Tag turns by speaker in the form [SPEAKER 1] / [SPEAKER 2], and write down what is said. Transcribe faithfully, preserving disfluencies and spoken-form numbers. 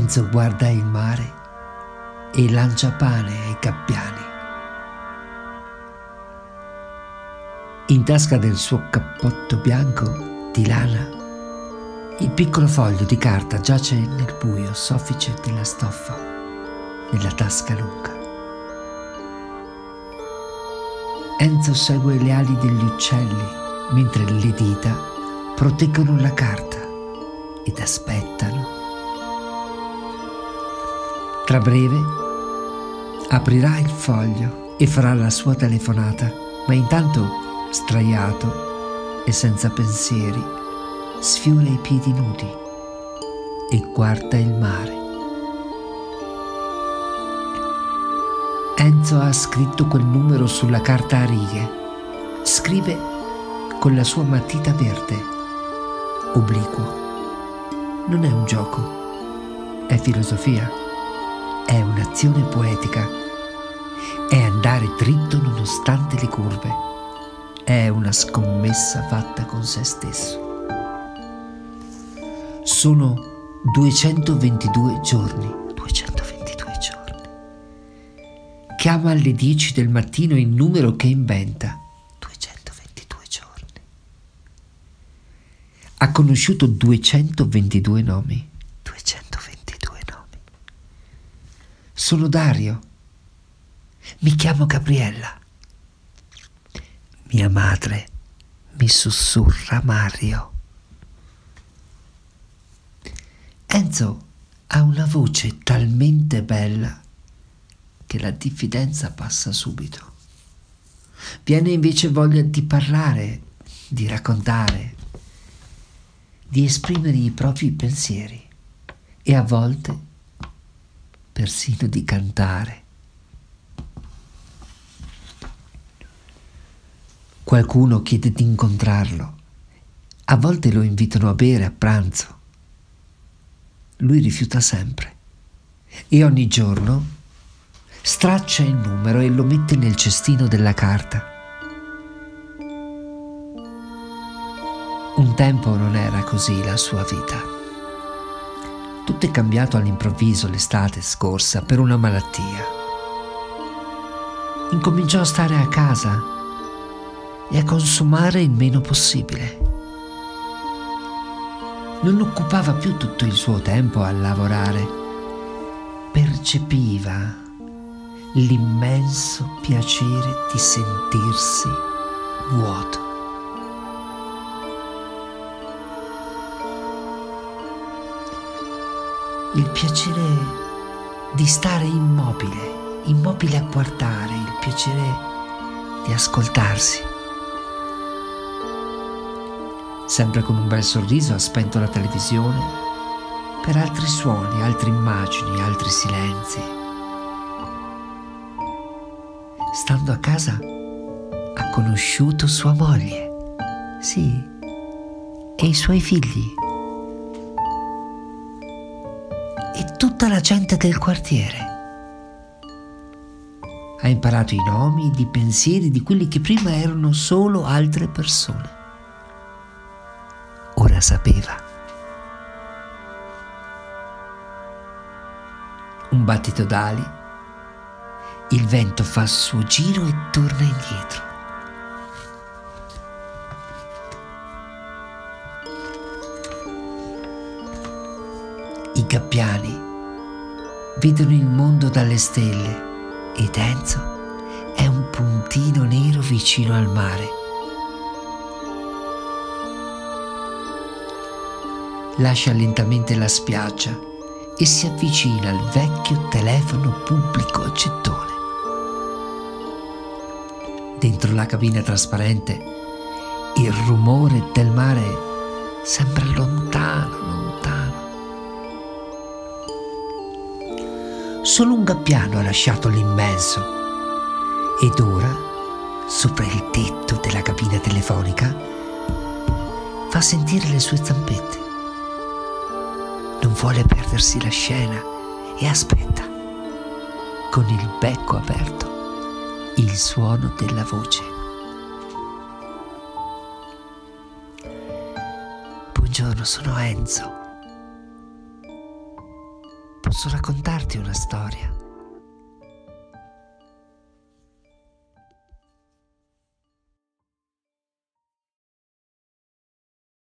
[SPEAKER 1] Enzo guarda il mare e lancia pane ai gabbiani. In tasca del suo cappotto bianco di lana, il piccolo foglio di carta giace nel buio soffice della stoffa, nella tasca lunga. Enzo segue le ali degli uccelli mentre le dita proteggono la carta ed aspettano. Tra breve aprirà il foglio e farà la sua telefonata, ma intanto, sdraiato e senza pensieri, sfiora i piedi nudi e guarda il mare. Enzo ha scritto quel numero sulla carta a righe. Scrive con la sua matita verde, obliquo. Non è un gioco, è filosofia. È un'azione poetica, è andare dritto nonostante le curve, è una scommessa fatta con se stesso. Sono duecentoventidue giorni, duecentoventidue giorni. Chiama alle dieci del mattino il numero che inventa, duecentoventidue giorni. Ha conosciuto duecentoventidue nomi. Sono Dario. Mi chiamo Gabriella. Mia madre mi sussurra Mario. Enzo ha una voce talmente bella che la diffidenza passa subito. Viene invece voglia di parlare, di raccontare, di esprimere i propri pensieri e a volte persino di cantare. Qualcuno chiede di incontrarlo. A volte lo invitano a bere a pranzo. Lui rifiuta sempre e ogni giorno straccia il numero e lo mette nel cestino della carta. Un tempo non era così la sua vita. Tutto è cambiato all'improvviso l'estate scorsa per una malattia. Incominciò a stare a casa e a consumare il meno possibile. Non occupava più tutto il suo tempo a lavorare. Percepiva l'immenso piacere di sentirsi vuoto. Il piacere di stare immobile, immobile a guardare, il piacere di ascoltarsi. Sempre con un bel sorriso ha spento la televisione per altri suoni, altre immagini, altri silenzi. Stando a casa ha conosciuto sua moglie, sì, e i suoi figli. E tutta la gente del quartiere. Ha imparato i nomi, i pensieri di quelli che prima erano solo altre persone. Ora sapeva. Un battito d'ali, il vento fa il suo giro e torna indietro. I gabbiani vedono il mondo dalle stelle ed Enzo è un puntino nero vicino al mare. Lascia lentamente la spiaggia e si avvicina al vecchio telefono pubblico a gettone. Dentro la cabina trasparente il rumore del mare sembra lontano, lontano. Solo un gabbiano ha lasciato l'immenso ed ora, sopra il tetto della cabina telefonica, fa sentire le sue zampette. Non vuole perdersi la scena e aspetta, con il becco aperto, il suono della voce. Buongiorno, sono Enzo. posso raccontarti una storia.